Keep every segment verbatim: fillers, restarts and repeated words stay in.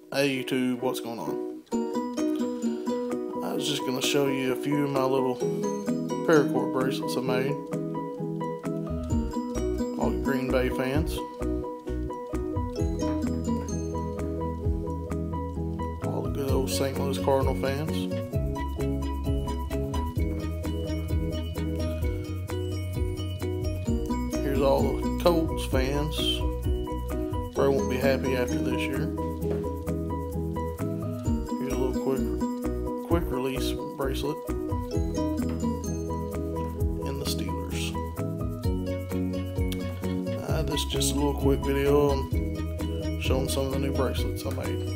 Hey YouTube, what's going on? I was just going to show you a few of my little paracord bracelets I made. All you Green Bay fans. All the good old Saint Louis Cardinal fans. Here's all the Colts fans. Probably won't be happy after this year. Here's a little quick quick release bracelet. And the Steelers. Uh, this is just a little quick video on showing some of the new bracelets I made.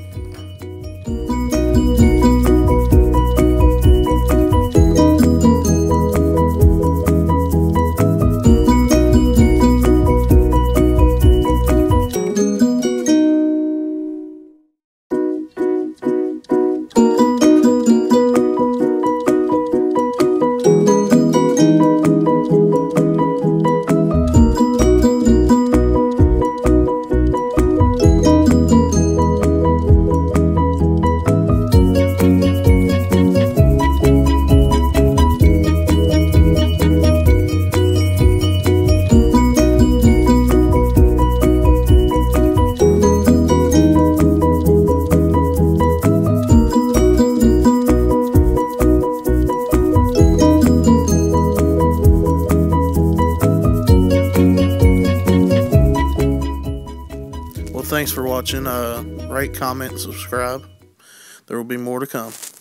Well, thanks for watching. Uh, rate, comment, and subscribe. There will be more to come.